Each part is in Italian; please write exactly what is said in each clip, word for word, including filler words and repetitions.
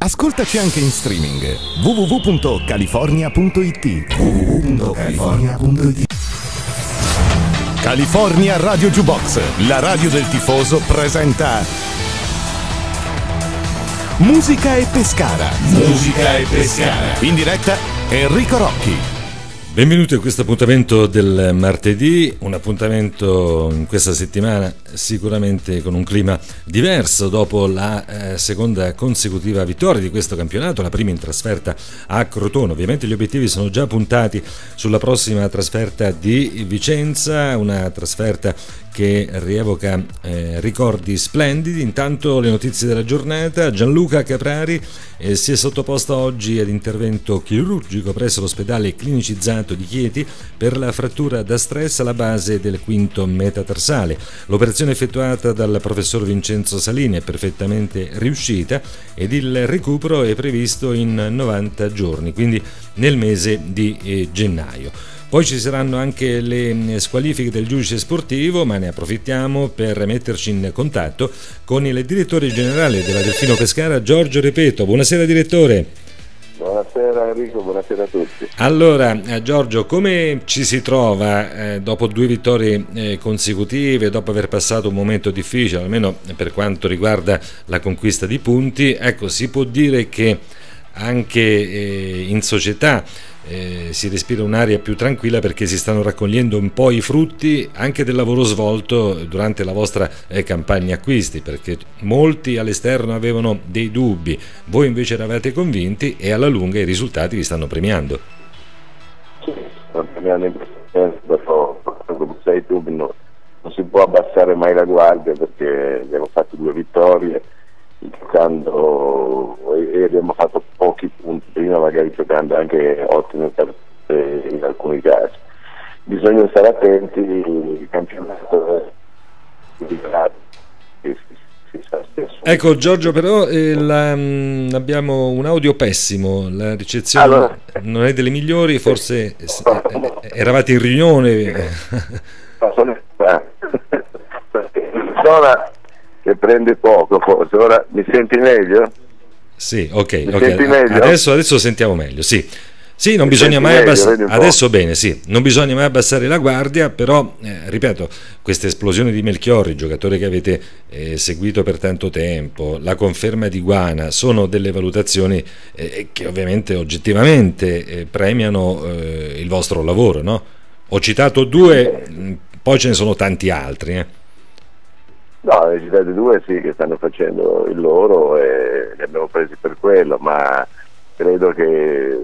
Ascoltaci anche in streaming w w w punto california punto i t w w w punto california punto i t. California Radio Jukebox, la radio del tifoso, presenta Musica e Pescara. Musica e Pescara. In diretta Enrico Rocchi. Benvenuti a questo appuntamento del martedì, un appuntamento in questa settimana sicuramente con un clima diverso dopo la eh, seconda consecutiva vittoria di questo campionato, la prima in trasferta a Crotone. Ovviamente gli obiettivi sono già puntati sulla prossima trasferta di Vicenza, una trasferta che rievoca eh, ricordi splendidi. Intanto le notizie della giornata: Gianluca Caprari eh, si è sottoposto oggi ad intervento chirurgico presso l'ospedale clinicizzato di Chieti per la frattura da stress alla base del quinto metatarsale. L'operazione effettuata dal professor Vincenzo Salini è perfettamente riuscita ed il recupero è previsto in novanta giorni, quindi nel mese di eh, gennaio. Poi ci saranno anche le squalifiche del giudice sportivo, ma ne approfittiamo per metterci in contatto con il direttore generale della Delfino Pescara, Giorgio Repeto. Buonasera direttore. Buonasera Enrico, buonasera a tutti. Allora Giorgio, come ci si trova eh, dopo due vittorie eh, consecutive, dopo aver passato un momento difficile, almeno per quanto riguarda la conquista di punti? Ecco, si può dire che anche eh, in società Eh, si respira un'aria più tranquilla, perché si stanno raccogliendo un po' i frutti anche del lavoro svolto durante la vostra eh, campagna acquisti, perché molti all'esterno avevano dei dubbi, voi invece eravate convinti e alla lunga i risultati vi stanno premiando. Sì, stanno premiando in questo senso, però come sai tu non, non si può abbassare mai la guardia, perché abbiamo fatto due vittorie giocando e abbiamo fatto pochi punti prima, magari giocando anche ottime partite in alcuni casi. Bisogna stare attenti, il campionato è di grado, si, si sa stesso. Ecco Giorgio, però eh, la, mh, abbiamo un audio pessimo, la ricezione allora, non è delle migliori, forse eh, eravate in riunione. Sono zona che prende poco, forse. Ora mi senti meglio? Sì, ok, mi okay. Senti meglio? Adesso, adesso sentiamo meglio, sì. Sì, non mi bisogna mai abbassare, adesso bene, sì, non bisogna mai abbassare la guardia, però, eh, ripeto, questa esplosione di Melchiorri, giocatore che avete eh, seguito per tanto tempo, la conferma di Guana, sono delle valutazioni eh, che ovviamente oggettivamente eh, premiano eh, il vostro lavoro, no? Ho citato due, mh, poi ce ne sono tanti altri, eh. No, le citate due sì, che stanno facendo il loro e li abbiamo presi per quello, ma credo che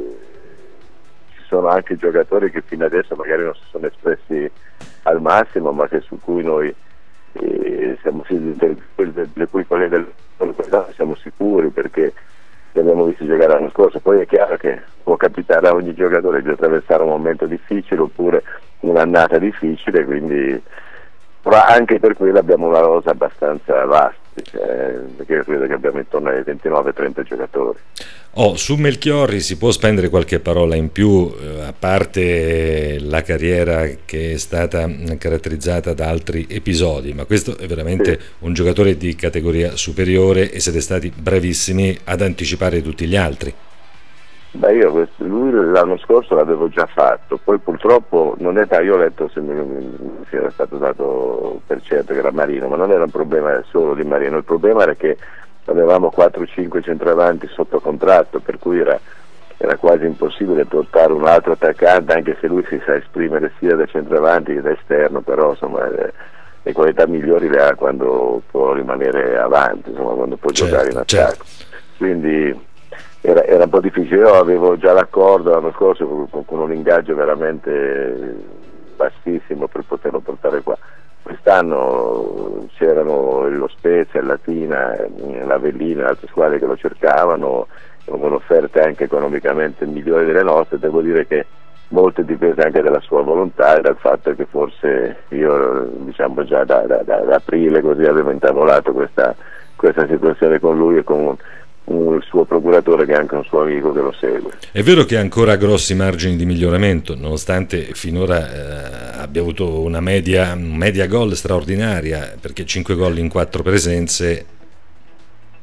ci sono anche giocatori che fino adesso magari non si sono espressi al massimo, ma che su cui noi eh, siamo le cui colleghe siamo sicuri, perché li abbiamo visti giocare l'anno scorso. Poi è chiaro che può capitare a ogni giocatore di attraversare un momento difficile oppure un'annata difficile, quindi però anche per quello abbiamo una rosa abbastanza vasta, cioè, perché io credo che abbiamo intorno ai ventinove trenta giocatori. Oh, su Melchiorri si può spendere qualche parola in più, eh, a parte la carriera che è stata caratterizzata da altri episodi, ma questo è veramente sì, un giocatore di categoria superiore e siete stati bravissimi ad anticipare tutti gli altri. Beh, io questo, lui l'anno scorso l'avevo già fatto, poi purtroppo non è, io ho letto se mi, si era stato dato per certo che era Marino, ma non era un problema solo di Marino, il problema era che avevamo quattro cinque centravanti sotto contratto, per cui era, era quasi impossibile portare un altro attaccante, anche se lui si sa esprimere sia da centravanti che da esterno, però insomma le, le qualità migliori le ha quando può rimanere avanti, insomma, quando può certo, giocare in attacco. Certo. Quindi Era, era un po' difficile. Io avevo già l'accordo l'anno scorso con, con un ingaggio veramente bassissimo per poterlo portare qua. Quest'anno c'erano lo Spezia, il Latina, l'Avellino e altre squadre che lo cercavano, con offerte anche economicamente migliori delle nostre. Devo dire che molte dipese anche dalla sua volontà e dal fatto che forse io, diciamo, già da, da, da, da aprile così avevo intavolato questa, questa situazione con lui e con il suo procuratore, che è anche un suo amico che lo segue. È vero che ha ancora grossi margini di miglioramento, nonostante finora eh, abbia avuto una media, media gol straordinaria, perché cinque gol in quattro presenze.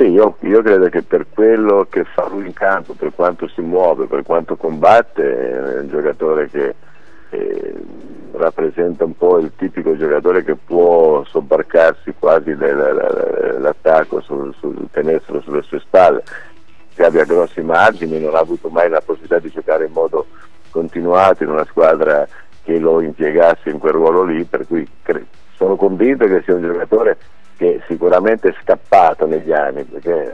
sì, io, io credo che per quello che fa lui in campo, per quanto si muove, per quanto combatte, è un giocatore che eh, rappresenta un po' il tipico giocatore che può sobbarcarsi quasi l'attacco, sul, sul, tenerselo sulle sue spalle, che abbia grossi margini, non ha avuto mai la possibilità di giocare in modo continuato in una squadra che lo impiegasse in quel ruolo lì, per cui sono convinto che sia un giocatore che sicuramente è scappato negli anni, perché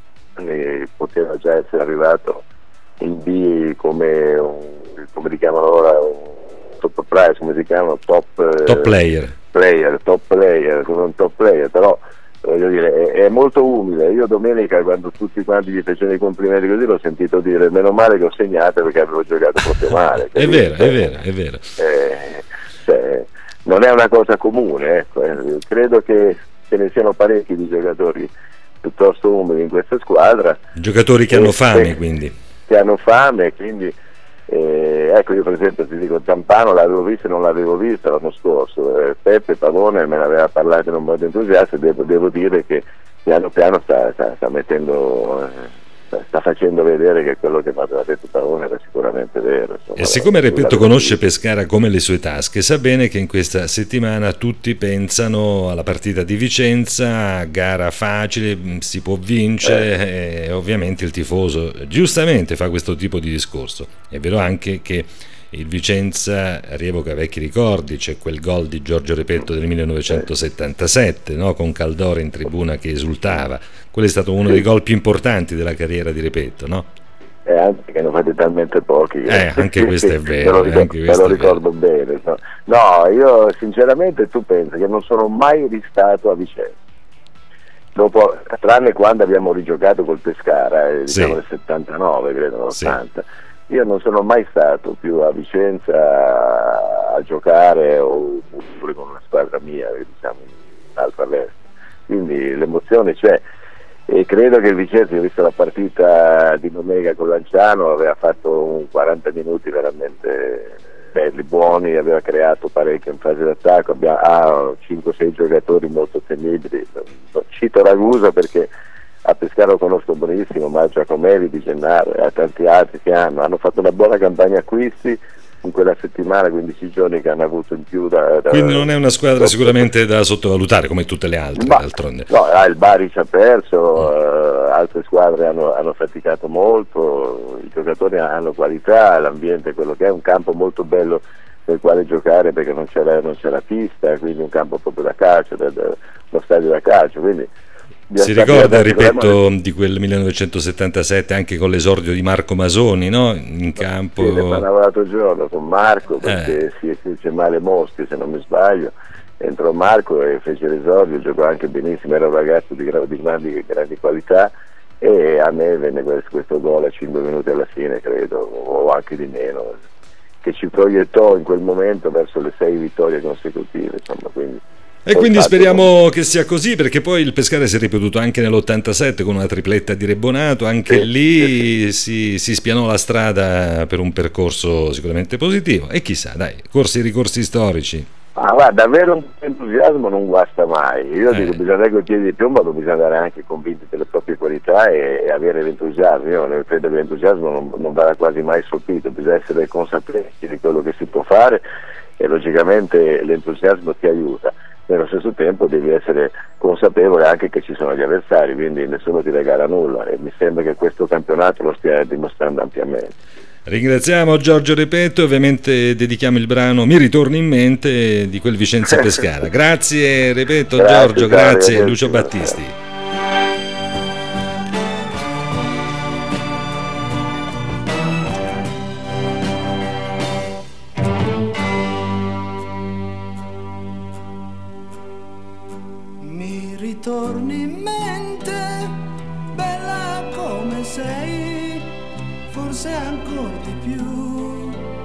eh, poteva già essere arrivato in B come, un, come li chiamano ora, un top price, come si chiama? Top, top eh, player. player, top player, come un top player, però voglio dire, è, è molto umile. Io domenica, quando tutti quanti gli facevano i complimenti così, l'ho sentito dire meno male che ho segnato perché avevo giocato proprio male. È vero, è vero, è vero. Eh, cioè, non è una cosa comune, ecco. eh. Credo che ce ne siano parecchi di giocatori piuttosto umili in questa squadra. Giocatori che e, hanno fame, e, quindi. Che hanno fame, quindi eh, ecco, io per esempio ti dico, Zampano l'avevo visto e non l'avevo visto l'anno scorso, eh, Peppe Pavone me ne aveva parlato in un modo entusiasta e devo, devo dire che piano piano sta, sta, sta mettendo... Eh, sta facendo vedere che quello che aveva detto Pavone era sicuramente vero. Insomma, e siccome Repetto conosce Pescara come le sue tasche, sa bene che in questa settimana tutti pensano alla partita di Vicenza, gara facile, si può vincere, eh. e ovviamente il tifoso giustamente fa questo tipo di discorso. È vero anche che il Vicenza rievoca vecchi ricordi, c'è quel gol di Giorgio Repetto del millenovecentosettantasette, no? Con Caldoro in tribuna che esultava. Quello è stato uno dei gol più importanti della carriera di Repetto, no? Eh, anche che ne fate talmente pochi. Eh, anche questo è vero. Me lo ricordo, me lo ricordo bene. No? no, io sinceramente, tu pensi che non sono mai ristato a Vicenza. Dopo, tranne quando abbiamo rigiocato col Pescara, eh, diciamo sì. nel settantanove, credo, nell'ottanta. Sì. Io non sono mai stato più a Vicenza a, a giocare o pure con una squadra mia, diciamo, in altra all'est. Quindi l'emozione c'è e credo che il Vicenza, ho visto la partita di domenica con Lanciano, aveva fatto un quaranta minuti veramente belli, buoni, aveva creato parecchio in fase d'attacco, ha cinque sei giocatori molto temibili. Cito Ragusa perché a Pescara lo conosco benissimo, ma Giacomelli di Gennaro e a tanti altri che hanno, hanno fatto una buona campagna acquisti in quella settimana, quindici giorni che hanno avuto in più da, da quindi non è una squadra da, sicuramente da sottovalutare come tutte le altre, ma, d'altronde. No, il Bari ci ha perso, mm. uh, altre squadre hanno, hanno faticato molto, i giocatori hanno qualità, l'ambiente è quello che è, un campo molto bello nel quale giocare perché non c'è la, non c'è la pista, quindi un campo proprio da calcio, da, da, uno stadio da calcio, quindi si ricorda, ripeto, di quel millenovecentosettantasette anche con l'esordio di Marco Masoni, no? In campo. Sì, ne parlavo l'altro giorno con Marco perché eh. si fece male Moschi, se non mi sbaglio, entrò Marco e fece l'esordio, giocò anche benissimo, era un ragazzo di, di grandi, grandi qualità e a me venne questo gol a cinque minuti alla fine, credo, o anche di meno, che ci proiettò in quel momento verso le sei vittorie consecutive, insomma, quindi. E quindi speriamo che sia così, perché poi il Pescara si è ripetuto anche nell'ottantasette con una tripletta di Rebonato, anche sì, lì sì, sì. Si, si spianò la strada per un percorso sicuramente positivo e chissà, dai, corsi e ricorsi storici. Ah, guarda, avere un entusiasmo non guasta mai, io eh. dico bisogna andare con i piedi di piombo, ma bisogna andare anche convinti delle proprie qualità e, e avere l'entusiasmo. Io credo che l'entusiasmo non, non verrà quasi mai scolpito, bisogna essere consapevoli di quello che si può fare e logicamente l'entusiasmo ti aiuta. Nello stesso tempo devi essere consapevole anche che ci sono gli avversari, quindi nessuno ti regala nulla e mi sembra che questo campionato lo stia dimostrando ampiamente. Ringraziamo Giorgio Repetto, ovviamente dedichiamo il brano Mi ritorni in mente di quel Vicenza Pescara. Grazie Repetto, grazie, Giorgio, grazie, grazie Lucio Battisti. Torni in mente, bella come sei, forse ancora di più.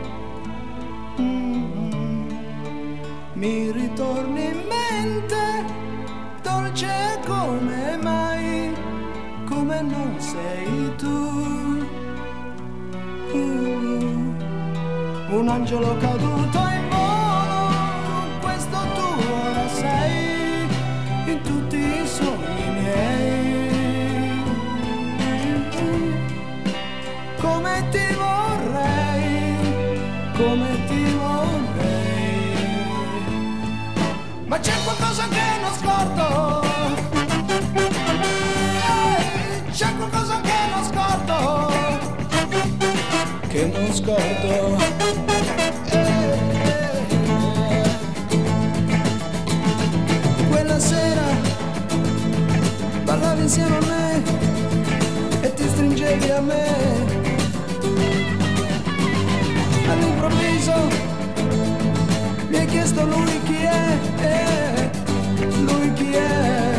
Mm-hmm. Mi ritorni in mente, dolce come mai, come non sei tu. Mm-hmm. Un angelo caduto in volo, questo tu ora sei. In tutti i sogni miei come ti vorrei, come ti vorrei. Ma c'è qualcosa che non scordo, eh, c'è qualcosa che non scordo, che non scordo. Eh, quella sera parlavi insieme a me e ti stringevi a me. All'improvviso mi hai chiesto lui chi è, eh, lui chi è.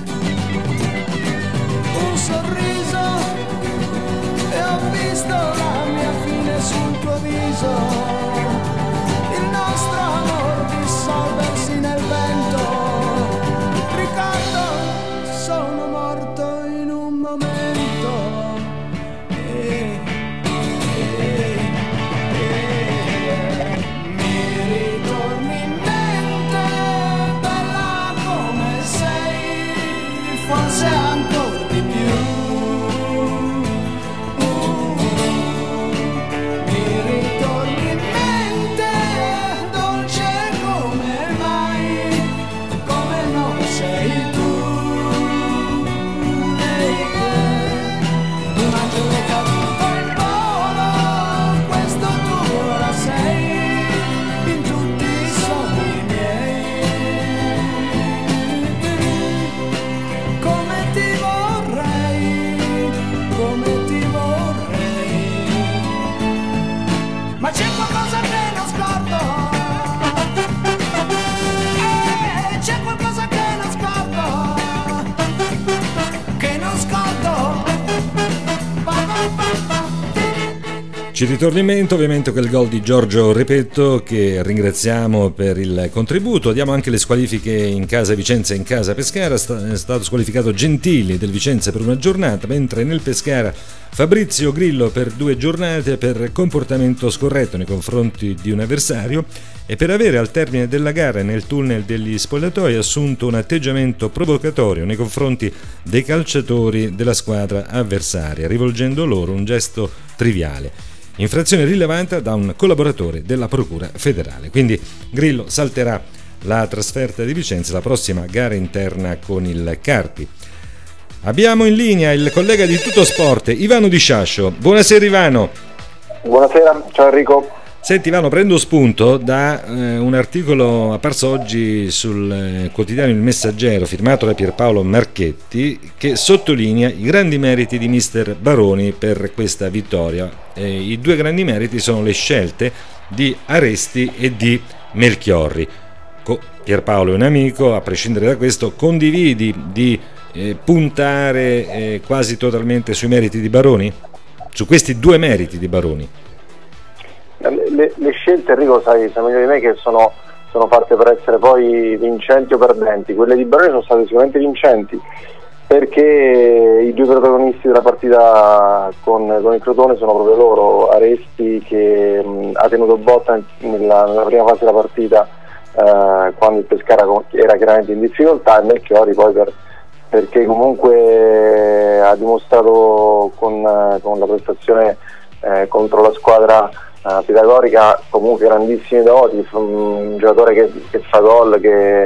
Un sorriso e ho visto la mia fine sul tuo viso, il nostro amor dissolversi nel vento. Ricordo, sono morto in un momento. Eh, eh, eh, mi ritorni in mente, bella come sei, forse ancora di più. Uh, mi ritorni in mente, dolce come mai, come non sei tu. Un angelo caduto in volo, questo tu ora sei, in tutti i sogni miei. Come ti vorrei, come ti vorrei. Ma c'è qualcosa che non scordo, eh, c'è qualcosa che non scordo, che non scordo. Ci ritorna in mente ovviamente quel gol di Giorgio Repetto, che ringraziamo per il contributo. Diamo anche le squalifiche in casa Vicenza e in casa Pescara. È stato squalificato Gentili del Vicenza per una giornata, mentre nel Pescara Fabrizio Grillo per due giornate per comportamento scorretto nei confronti di un avversario e per avere al termine della gara nel tunnel degli spogliatoi assunto un atteggiamento provocatorio nei confronti dei calciatori della squadra avversaria, rivolgendo loro un gesto triviale. Infrazione rilevata da un collaboratore della Procura federale. Quindi Grillo salterà la trasferta di Vicenza, la prossima gara interna con il Carpi. Abbiamo in linea il collega di Tutto Sport, Ivano Di Sciascio. Buonasera Ivano. Buonasera, ciao Enrico. Senti Ivano, prendo spunto da eh, un articolo apparso oggi sul eh, quotidiano Il Messaggero, firmato da Pierpaolo Marchetti, che sottolinea i grandi meriti di mister Baroni per questa vittoria. Eh, I due grandi meriti sono le scelte di Aresti e di Melchiorri. Co- Pierpaolo è un amico, a prescindere da questo, condividi di eh, puntare eh, quasi totalmente sui meriti di Baroni? Su questi due meriti di Baroni? Le, le scelte, Enrico, sai, sai meglio di me che sono, sono fatte per essere poi vincenti o perdenti. Quelle di Baroni sono state sicuramente vincenti perché i due protagonisti della partita con, con il Crotone sono proprio loro. Aresti che mh, ha tenuto botta nella, nella prima fase della partita eh, quando il Pescara era chiaramente in difficoltà, e Melchiorri poi per, perché comunque ha dimostrato con, con la prestazione eh, contro la squadra Uh, pitagorica comunque grandissime doti, un giocatore che, che fa gol, che,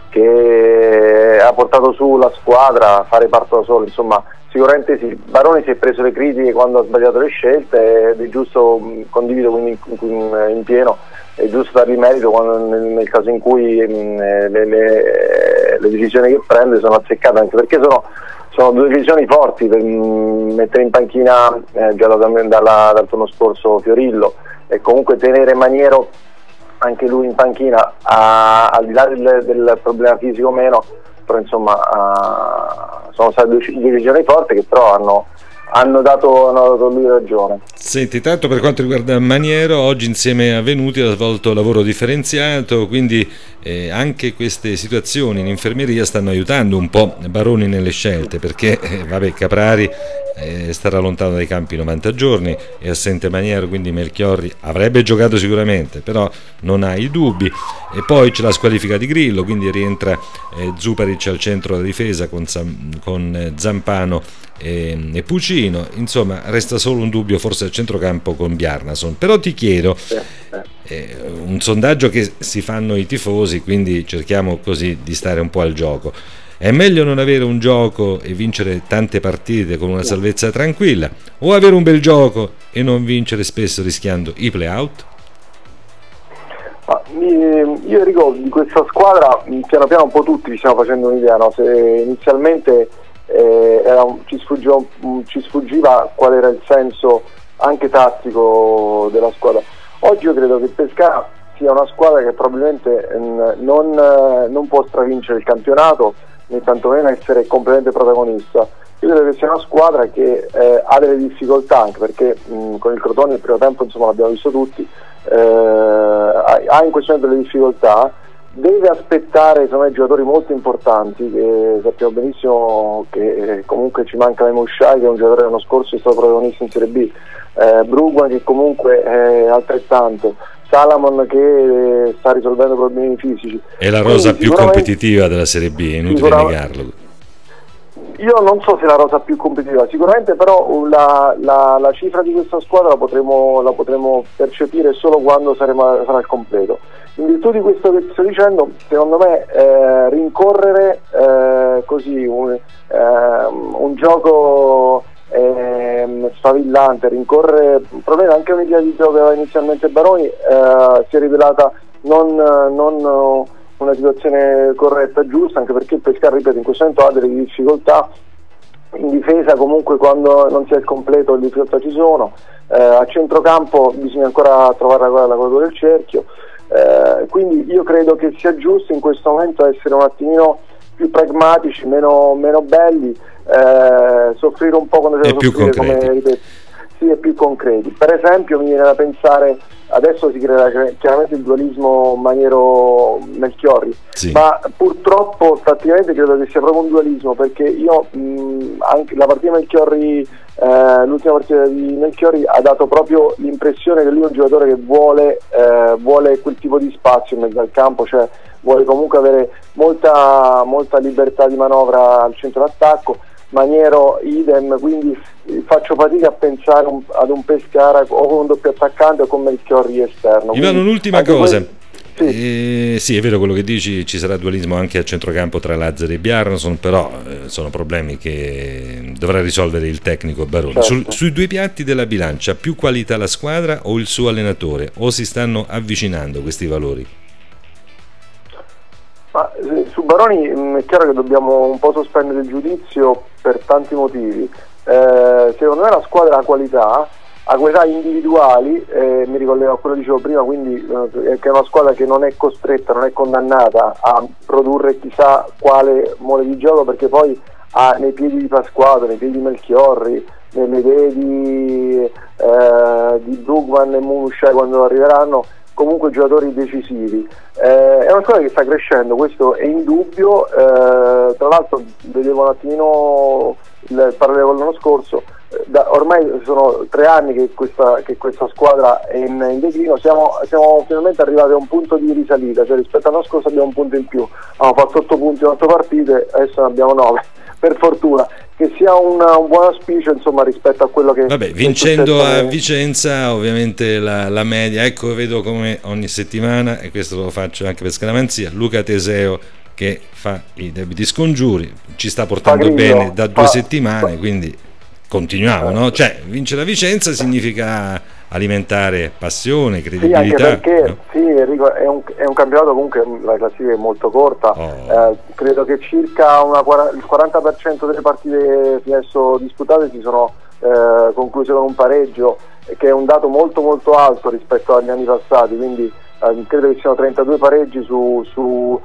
che ha portato su la squadra a fare parto da solo. Insomma, sicuramente sì, Baroni si è preso le critiche quando ha sbagliato le scelte ed è giusto, condivido quindi in, in, in pieno, è giusto dargli merito quando, nel, nel caso in cui mh, le, le, le decisioni che prende sono azzeccate, anche perché sono Sono due decisioni forti per mettere in panchina eh, già da, dalla, dal turno scorso Fiorillo e comunque tenere Maniero anche lui in panchina, a, al di là del, del problema fisico o meno, però insomma a, sono state due, due decisioni forti che però hanno, hanno, dato, hanno dato lui ragione. Senti, tanto per quanto riguarda Maniero, oggi insieme a Venuti ha svolto lavoro differenziato, quindi eh, anche queste situazioni in infermeria stanno aiutando un po' Baroni nelle scelte, perché eh, vabbè, Caprari eh, starà lontano dai campi novanta giorni, è assente Maniero, quindi Melchiorri avrebbe giocato sicuramente, però non ha i dubbi, e poi c'è la squalifica di Grillo, quindi rientra eh, Zuparic al centro della difesa con, con eh, Zampano e, e Pucino, insomma resta solo un dubbio forse al centrocampo con Bjarnason. Però ti chiedo, eh, un sondaggio che si fanno i tifosi, quindi cerchiamo così di stare un po' al gioco: è meglio non avere un gioco e vincere tante partite con una salvezza tranquilla, o avere un bel gioco e non vincere spesso rischiando i play-out? Ma, io Enrico, di questa squadra piano piano un po' tutti ci stiamo facendo un'idea, no? Se inizialmente eh, era un, ci, sfuggiva, ci sfuggiva qual era il senso anche tattico della squadra. Oggi io credo che il Pescara sia una squadra che probabilmente non, non può stravincere il campionato, né tantomeno essere completamente protagonista. Io credo che sia una squadra che eh, ha delle difficoltà, anche perché mh, con il Crotone il primo tempo, insomma, l'abbiamo visto tutti, eh, ha, ha in questo momento delle difficoltà, deve aspettare insomma, giocatori molto importanti, che sappiamo benissimo che eh, comunque ci manca Memushai, che è un giocatore l'anno scorso è stato protagonista in Serie B, eh, Brugman che comunque è altrettanto, Salamon che sta risolvendo problemi fisici. È la rosa più competitiva della Serie B, è inutile negarlo. Io non so se è la rosa più competitiva, sicuramente però la, la, la cifra di questa squadra la potremo, la potremo percepire solo quando saremo, sarà al completo. In virtù di questo che ti sto dicendo, secondo me eh, rincorrere eh, così un, eh, un gioco eh, sfavillante, rincorrere probabilmente anche un'idea di gioco che aveva inizialmente Baroni, eh, si è rivelata non, non una situazione corretta, giusta, anche perché il Pescara, ripeto, in questo momento ha delle difficoltà in difesa, comunque quando non si è il completo le difficoltà ci sono, eh, a centrocampo bisogna ancora trovare la, la quadratura del cerchio, eh, quindi io credo che sia giusto in questo momento essere un attimino più pragmatici, meno, meno belli, eh, soffrire un po' quando c'è da soffrire, come ripeto, sì, e più concreti. Per esempio mi viene da pensare, adesso si crea chiaramente il dualismo Maniero-Melchiorri, sì, ma purtroppo praticamente credo che sia proprio un dualismo, perché io mh, anche la partita Melchiorri, eh, l'ultima partita di Melchiorri ha dato proprio l'impressione che lui è un giocatore che vuole, eh, vuole quel tipo di spazio in mezzo al campo, cioè vuole comunque avere molta, molta libertà di manovra al centro d'attacco. Maniero idem, quindi faccio fatica a pensare un, ad un Pescara o con un doppio attaccante o con Melchiorri esterno. Ivano, un'ultima cosa. Questo, sì. Eh, sì, è vero quello che dici, ci sarà dualismo anche a centrocampo tra Lazzari e Bjarnason, però eh, sono problemi che dovrà risolvere il tecnico Baroni. Certo. Sul, sui due piatti della bilancia, più qualità la squadra o il suo allenatore, o si stanno avvicinando questi valori? Ma, eh, su Baroni mh, è chiaro che dobbiamo un po' sospendere il giudizio per tanti motivi. Eh, secondo me la squadra ha qualità, ha qualità individuali, eh, mi ricollego a quello che dicevo prima, quindi eh, che è una squadra che non è costretta, non è condannata a produrre chissà quale mole di gioco, perché poi ha nei piedi di Pasquato, nei piedi di Melchiorri, nelle idee di, eh, di Brugman e Memushai quando arriveranno, comunque giocatori decisivi. Eh, è una squadra che sta crescendo, questo è indubbio. Eh, tra l'altro vedevo un attimino il parallelo con l'anno scorso, eh, da, ormai sono tre anni che questa, che questa squadra è in, in declino, siamo, siamo finalmente arrivati a un punto di risalita, cioè rispetto all'anno scorso abbiamo un punto in più, abbiamo fatto otto punti in otto partite, adesso ne abbiamo nove, per fortuna. Che sia un, un buon auspicio, insomma, rispetto a quello che... Vabbè, vincendo a Vicenza ovviamente la, la media, ecco, vedo come ogni settimana, e questo lo faccio anche per scaramanzia, Luca Teseo che fa i debiti scongiuri, ci sta portando bene da due fa, settimane, fa, quindi continuiamo, no? Cioè, vincere a Vicenza significa alimentare passione, credibilità. Sì, anche perché no? Sì, Enrico, è un, è un campionato, comunque la classifica è molto corta, oh. eh, credo che circa una, il quaranta per cento delle partite adesso disputate si sono eh, concluse con un pareggio, che è un dato molto molto alto rispetto agli anni passati, quindi eh, credo che siano trentadue pareggi su, su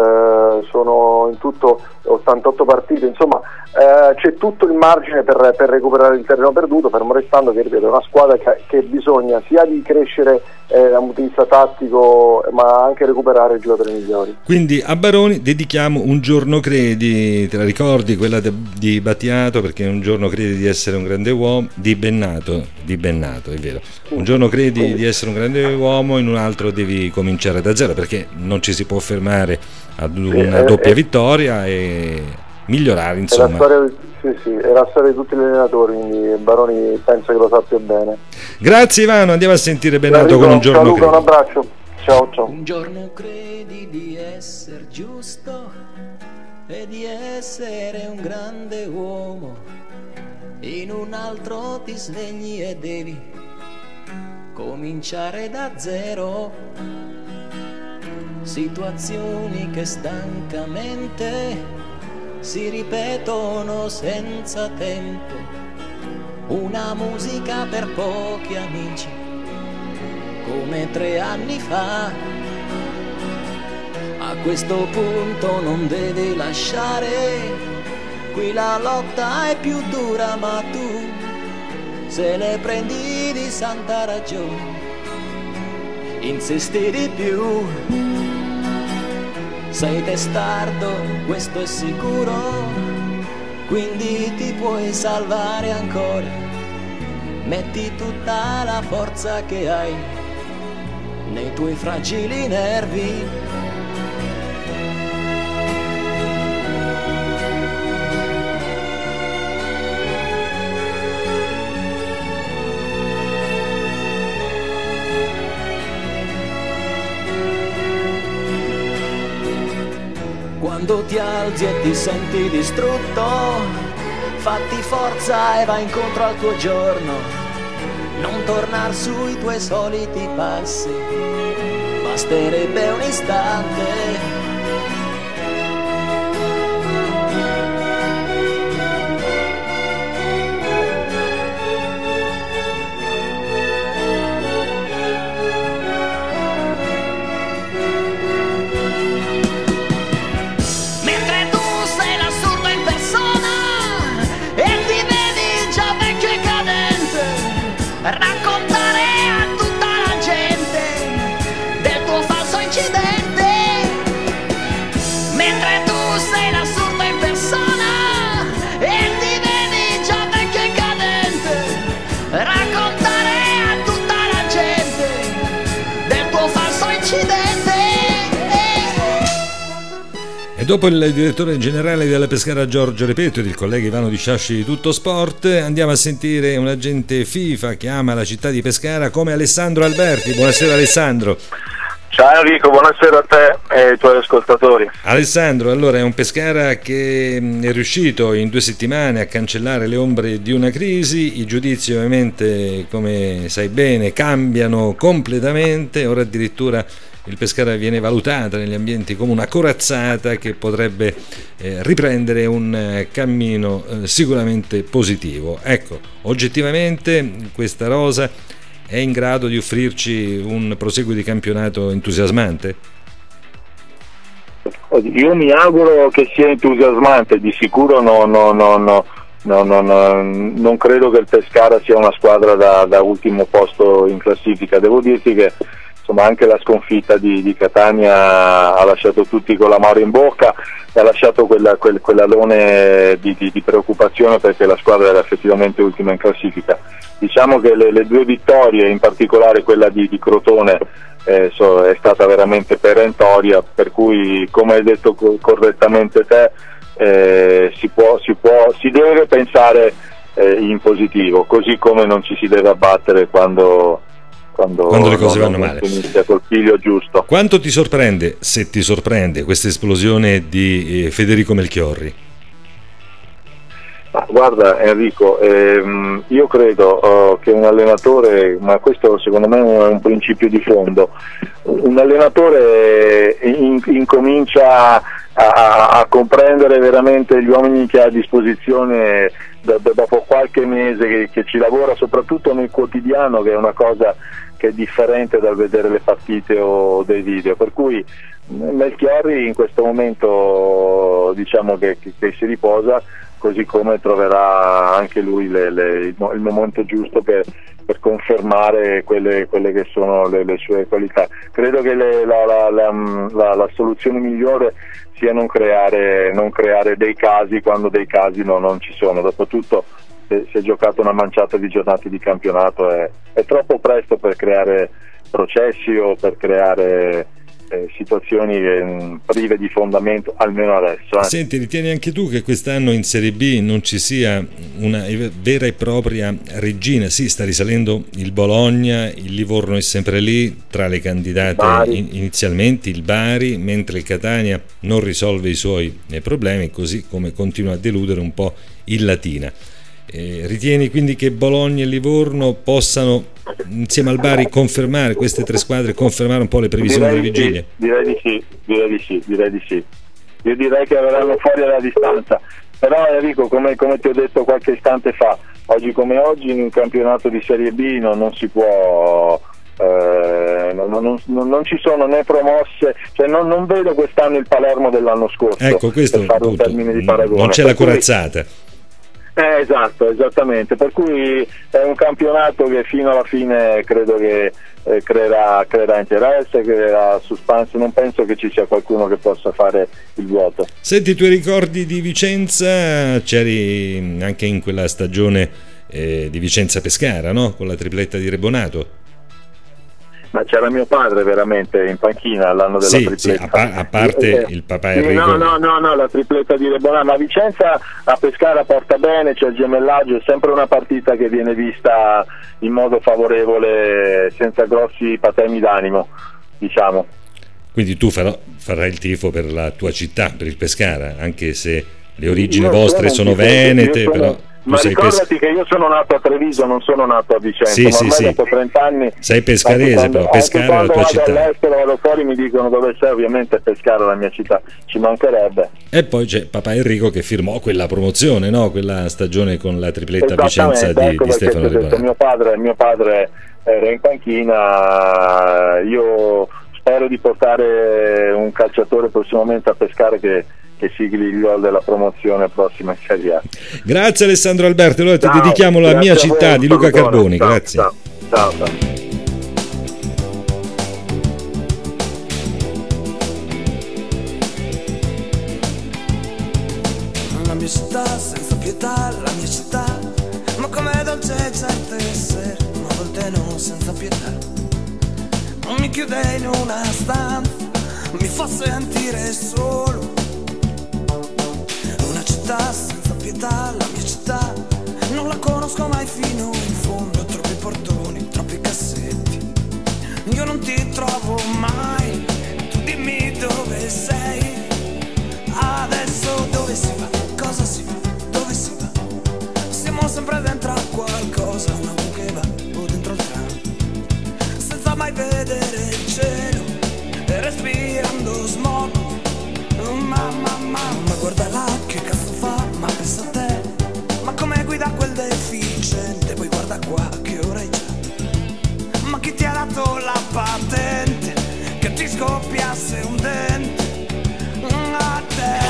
eh, sono in tutto ottantotto partite, insomma eh, c'è tutto il margine per, per recuperare il terreno perduto, fermo restando che, ripeto, è una squadra che, che bisogna sia di crescere eh, da un punto di vista tattico, ma anche recuperare i giocatori migliori. Quindi a Baroni dedichiamo un giorno credi, te la ricordi quella de, di Battiato, perché un giorno credi di essere un grande uomo, di Bennato, di Bennato è vero, un giorno credi Quindi. di essere un grande uomo, in un altro devi cominciare da zero, perché non ci si può fermare ad una sì, doppia eh, vittoria e migliorare, È insomma. la storia, sì, sì, è la storia di tutti gli allenatori, quindi Baroni penso che lo sappia bene. Grazie Ivano, andiamo a sentire Bennato Enrico, con un giorno ciao Luca, un credi. abbraccio. Ciao, ciao. Un giorno credi di essere giusto e di essere un grande uomo, in un altro ti svegli e devi cominciare da zero. Situazioni che stancamente si ripetono senza tempo, una musica per pochi amici come tre anni fa. A questo punto non devi lasciare, qui la lotta è più dura, ma tu se le prendi di santa ragione insisti di più. Sei testardo, questo è sicuro, quindi ti puoi salvare ancora. Metti tutta la forza che hai nei tuoi fragili nervi. Quando ti alzi e ti senti distrutto, fatti forza e vai incontro al tuo giorno. Non tornar sui tuoi soliti passi, basterebbe un istante. Raccontare a tutta la gente del tuo falso incidente, mentre tu sei l'assurdo in persona e ti vedi già vecchio e cadente. Raccontare a tutta la gente del tuo falso incidente. E dopo il direttore generale della Pescara Giorgio Repeto ed il collega Ivano Di Sciasci di Tutto Sport, andiamo a sentire un agente FIFA che ama la città di Pescara come Alessandro Alberti. Buonasera Alessandro. Ciao Enrico, buonasera a te e ai tuoi ascoltatori. Alessandro, allora è un Pescara che è riuscito in due settimane a cancellare le ombre di una crisi. I giudizi ovviamente, come sai bene, cambiano completamente. Ora addirittura il Pescara viene valutata negli ambienti come una corazzata che potrebbe eh, riprendere un eh, cammino eh, sicuramente positivo. Ecco, oggettivamente questa rosa è in grado di offrirci un proseguo di campionato entusiasmante? Io mi auguro che sia entusiasmante, di sicuro no, no, no, no, no, no, no, non credo che il Pescara sia una squadra da, da ultimo posto in classifica. Devo dirti che insomma anche la sconfitta di, di Catania ha lasciato tutti con l'amaro in bocca e ha lasciato quella, quel, quell'alone di, di, di preoccupazione, perché la squadra era effettivamente ultima in classifica. Diciamo che le, le due vittorie, in particolare quella di, di Crotone, eh, so, è stata veramente perentoria, per cui, come hai detto co- correttamente te, eh, si, può, si, può, si deve pensare eh, in positivo, così come non ci si deve abbattere quando Quando, quando le cose non, vanno non male. Inizia col piglio giusto. Quanto ti sorprende, se ti sorprende, questa esplosione di eh, Federico Melchiorri? Ma guarda Enrico, ehm, io credo oh, che un allenatore, ma questo secondo me è un principio di fondo, un allenatore in, incomincia a, a, a comprendere veramente gli uomini che ha a disposizione da, da, dopo qualche mese che, che ci lavora soprattutto nel quotidiano, che è una cosa che è differente dal vedere le partite o dei video, per cui Melchiorri in questo momento diciamo che, che, che si riposa, così come troverà anche lui le, le, il, il momento giusto per, per confermare quelle, quelle che sono le, le sue qualità. Credo che le, la, la, la, la, la soluzione migliore sia non creare, non creare dei casi quando dei casi no, non ci sono. Dopotutto se, si è giocato una manciata di giornate di campionato, è, è troppo presto per creare processi o per creare eh, situazioni eh, prive di fondamento, almeno adesso. Eh. Senti, ritieni anche tu che quest'anno in Serie B non ci sia una vera e propria regina? Sì, sta risalendo il Bologna, il Livorno è sempre lì tra le candidate in, inizialmente, il Bari, mentre il Catania non risolve i suoi eh, problemi, così come continua a deludere un po' il Latina. Eh, ritieni quindi che Bologna e Livorno possano, insieme al Bari, confermare queste tre squadre, confermare un po' le previsioni della vigilia? Sì, direi di sì, direi di sì, direi di sì. Io direi che verranno fuori alla distanza, però Enrico, come, come ti ho detto qualche istante fa, oggi come oggi in un campionato di Serie B no, non si può, eh, non, non, non, non ci sono né promosse, cioè non, non vedo quest'anno il Palermo dell'anno scorso, ecco, questo per fare un termine di paragone. Non c'è la corazzata. Eh, esatto, esattamente, per cui è un campionato che fino alla fine credo che eh, creerà, creerà interesse, creerà suspense, non penso che ci sia qualcuno che possa fare il vuoto. Senti, i tuoi ricordi di Vicenza, c'eri anche in quella stagione eh, di Vicenza-Pescara, no? Con la tripletta di Rebonato. Ma c'era mio padre veramente in panchina all'anno della sì, tripletta. Sì, a, pa- a parte il papà sì, Enrico. No, no, no, no, la tripletta di Rebonato. Ma Vicenza a Pescara porta bene, c'è il gemellaggio, è sempre una partita che viene vista in modo favorevole, senza grossi patemi d'animo, diciamo. Quindi tu farò, farai il tifo per la tua città, per il Pescara, anche se le origini io vostre sono, sono venete, sono... però... Ma ricordati pes- che io sono nato a Treviso, non sono nato a Vicenza, sì, ma sì, ormai sì. dopo trenta anni sei pescarese, quando, però Pescara è la tua vado città. All'estero, vado fuori, mi dicono dove sei, ovviamente Pescara è la mia città, ci mancherebbe. E poi c'è papà Enrico che firmò quella promozione, no? Quella stagione con la tripletta Vicenza di, ecco di Stefano Rebonato. Mio padre, mio padre era in panchina, io spero di portare un calciatore prossimamente a Pescara che che sigli il gol della promozione prossima in Serie A. Grazie Alessandro Alberti, allora ciao, ti dedichiamo la mia città voi, di Luca salutone. Carboni. Ciao, grazie. Ciao, ciao, ciao. La mia città senza pietà, la mia città, ma com'è dolce certe essere, ma a volte no, senza pietà. Mi chiude in una stanza, mi fa sentire solo. Una città senza pietà, la mia città, non la conosco mai fino in fondo. Troppi portoni, troppi cassetti, io non ti trovo mai. Tu dimmi dove sei, adesso dove si va, cosa si fa, dove si va. Siamo sempre dentro a qualcosa, una U che va o dentro il tram, senza mai vedere il cielo e respirando smog. Mamma, mamma, guarda là che cazzo fa, ma pensa a te, ma come guida quel deficiente, poi guarda qua che ora è già, ma chi ti ha dato la patente, che ti scoppiasse un dente, a te.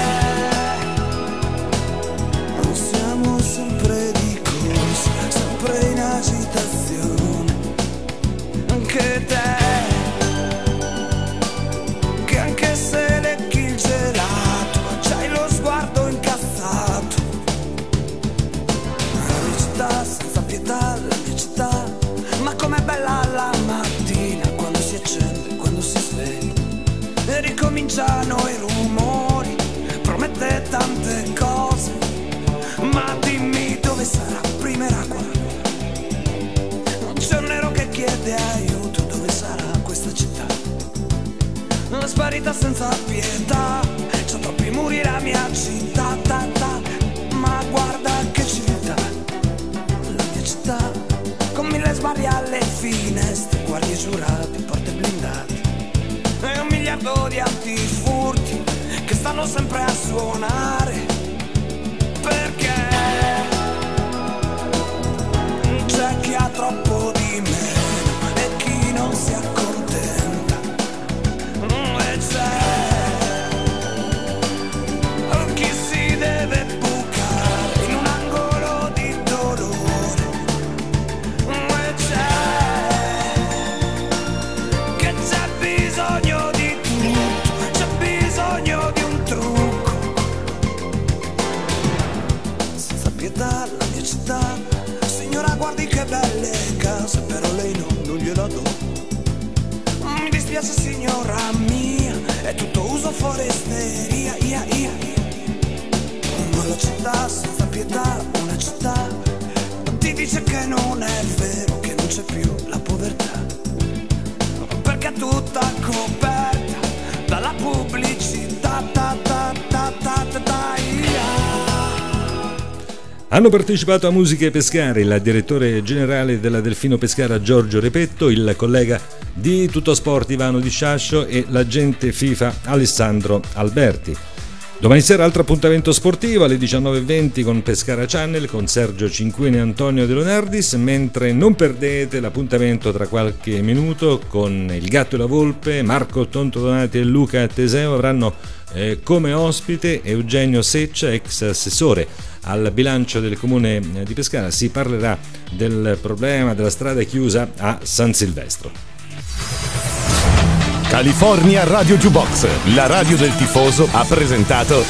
Non siamo sempre di corsa, sempre in agitazione, anche te, che anche se lecchi il gelato c'hai lo sguardo incazzato. La mia città senza pietà, la mia città, ma com'è bella la mattina quando si accende, quando si sveglia e ricominciano i rumori, promette tante cose, ma dimmi dove sarà, prima era qua, non c'è un nero che chiede aiuto, dove sarà questa città? È sparita senza pietà, c'ha troppi muri la mia città, ta, ta. Ma guarda che civiltà, la mia città, con mille sbarri alle finestre, guardie giurate, porte blindate e un miliardo di antifurti che stanno sempre a suonare, perché c'è chi ha troppo di meno e chi non si accontenta, e c'è chi si deve bucare in un angolo di dolore, e c'è che c'è bisogno di tutto, c'è bisogno di un trucco. Senza pietà la mia città, signora guardi che belle case, però lei no, non gliela do. Mi dispiace signora mia, è tutto uso foresteria, ia, ia. Ma la città senza pietà, una città, ti dice che non è vero, che non c'è più la povertà, perché è tutta coperta dalla pubblicità, ta ta ta ta ta ta, ia. Hanno partecipato a Musica Pescara il direttore generale della Delfino Pescara Giorgio Repetto, il collega di Tuttosport Ivano Di Sciascio e l'agente FIFA Alessandro Alberti. Domani sera altro appuntamento sportivo alle diciannove e venti con Pescara Channel con Sergio Cinquini e Antonio De Leonardis, mentre non perdete l'appuntamento tra qualche minuto con Il Gatto e la Volpe. Marco Tonto Donati e Luca Teseo avranno eh, come ospite Eugenio Seccia, ex assessore al bilancio del comune di Pescara. Si parlerà del problema della strada chiusa a San Silvestro. California Radio Jukebox, la radio del tifoso, ha presentato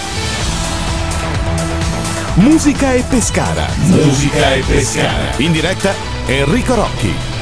Musica e Pescara. Musica e Pescara. In diretta Enrico Rocchi.